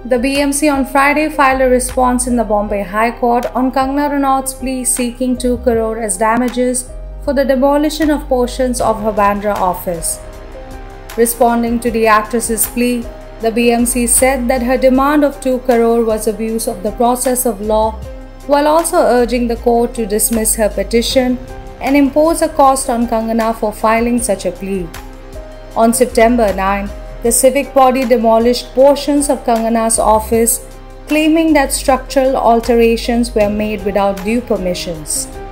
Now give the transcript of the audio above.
The BMC on Friday filed a response in the Bombay High Court on Kangana Ranaut's plea seeking 2 crore as damages for the demolition of portions of her Bandra office. Responding to the actress's plea, the BMC said that her demand of 2 crore was abuse of the process of law, while also urging the court to dismiss her petition and impose a cost on Kangana for filing such a plea. On September 9, the civic body demolished portions of Kangana's office, claiming that structural alterations were made without due permissions.